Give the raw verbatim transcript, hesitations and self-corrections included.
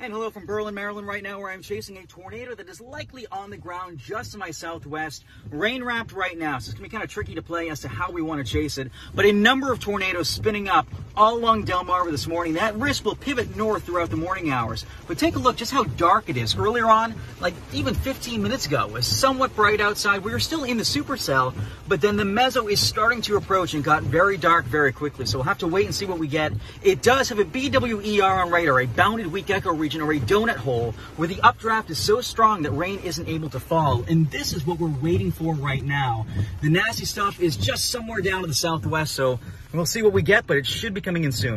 And hello from Berlin, Maryland right now, where I'm chasing a tornado that is likely on the ground just to my southwest. Rain wrapped right now, so it's going to be kind of tricky to play as to how we want to chase it. But a number of tornadoes spinning up all along Delmarva this morning. That risk will pivot north throughout the morning hours. But take a look just how dark it is. Earlier on, like even fifteen minutes ago, it was somewhat bright outside. We were still in the supercell, but then the meso is starting to approach and got very dark very quickly. So we'll have to wait and see what we get. It does have a B W E R on radar, a bounded weak echo region or a donut hole where the updraft is so strong that rain isn't able to fall. And this is what we're waiting for right now. The nasty stuff is just somewhere down to the southwest, so we'll see what we get, but it should be coming in soon.